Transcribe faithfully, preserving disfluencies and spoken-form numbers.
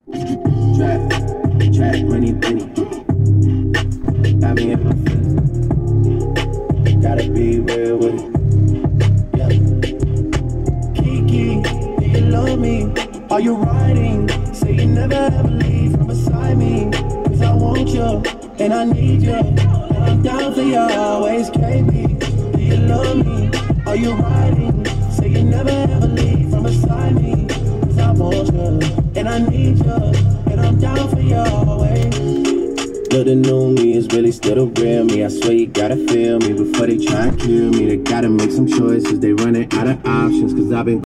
Trap, trap, money, penny. Got me in my feelings. Gotta be real with it. Yeah. Kiki, do you love me? Are you riding? Say you never ever leave from beside me. Cause I want you, and I need you. And I'm down for you always, K B. Do you love me? Are you riding? Say you never ever leave from beside me. Cause I want you, and I need you. And I'm down for you always. But the new me is really still the real me. I swear you gotta feel me before they try and kill me. They gotta make some choices, they running out of options. Cause I've been